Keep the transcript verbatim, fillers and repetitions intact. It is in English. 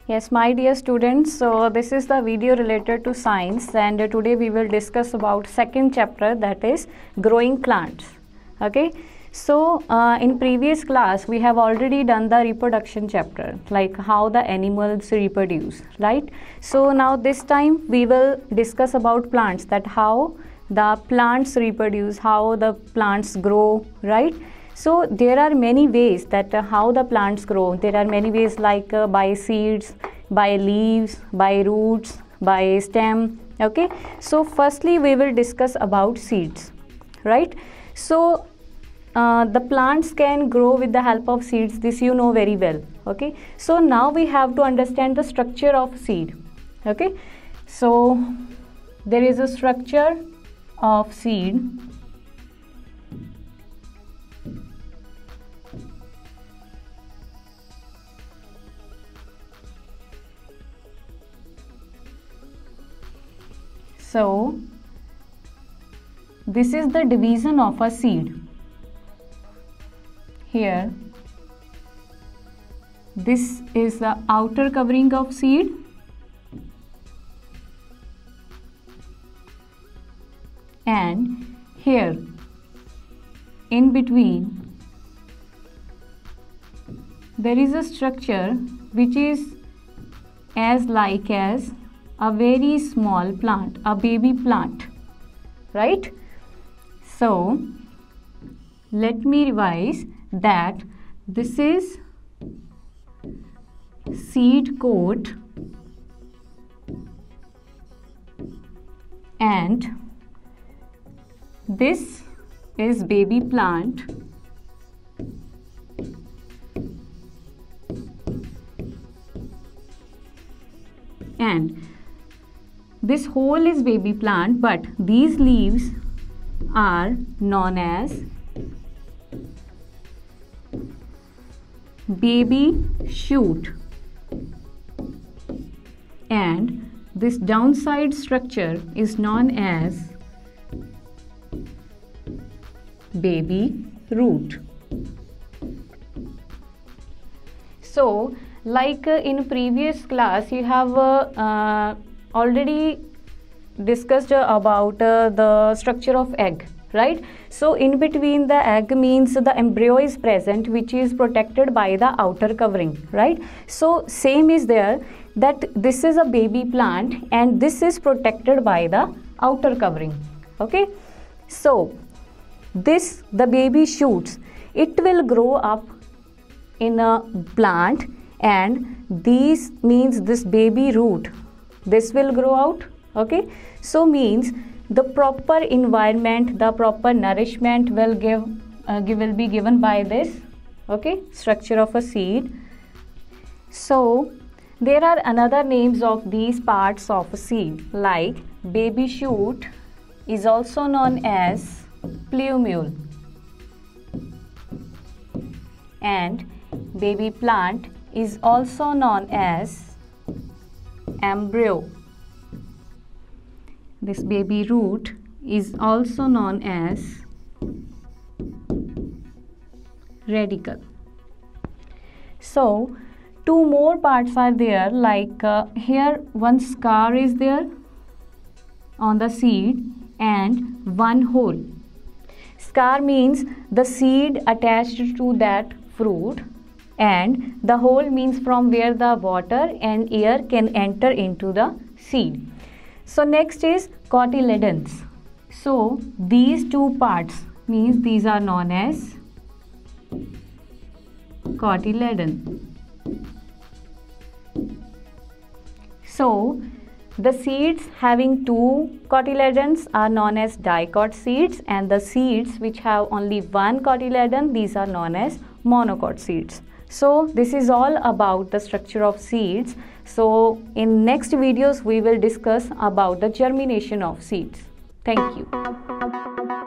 Yes, my dear students, so this is the video related to science, and uh, today we will discuss about second chapter, that is growing plants. Okay, so uh, in previous class we have already done the reproduction chapter, like how the animals reproduce, right? So now this time we will discuss about plants, that how the plants reproduce, how the plants grow, right? So there are many ways that uh, how the plants grow. There are many ways, like uh, by seeds, by leaves, by roots, by stem. Okay, so firstly we will discuss about seeds, right? So uh, the plants can grow with the help of seeds. This you know very well. Okay, so now we have to understand the structure of seed. Okay, so there is a structure of seed. So this is the division of a seed. Here this is the outer covering of seed, and here in between there is a structure which is as like as a very small plant, a baby plant, right? So let me revise that this is seed coat and this is baby plant, and this whole is baby plant, but these leaves are known as baby shoot, and this downside structure is known as baby root. So like uh, in previous class you have uh, uh, already discussed uh, about uh, the structure of egg, right? So in between the egg means the embryo is present, which is protected by the outer covering, right? So same is there, that this is a baby plant and this is protected by the outer covering. Okay, so this, the baby shoots, it will grow up in a plant, and this means this baby root, this will grow out. Okay, so means the proper environment, the proper nourishment will give uh, will be given by this, okay, structure of a seed. So there are another names of these parts of a seed, like baby shoot is also known as plumule, and baby plant is also known as embryo. This baby root is also known as radicle. So two more parts are there, like uh, here one scar is there on the seed and one hole. Scar means the seed attached to that fruit, and the hole means from where the water and air can enter into the seed. So next is cotyledons. So these two parts means these are known as cotyledon. So the seeds having two cotyledons are known as dicot seeds, and the seeds which have only one cotyledon, these are known as monocot seeds. So this is all about the structure of seeds. So in next videos we will discuss about the germination of seeds. Thank you.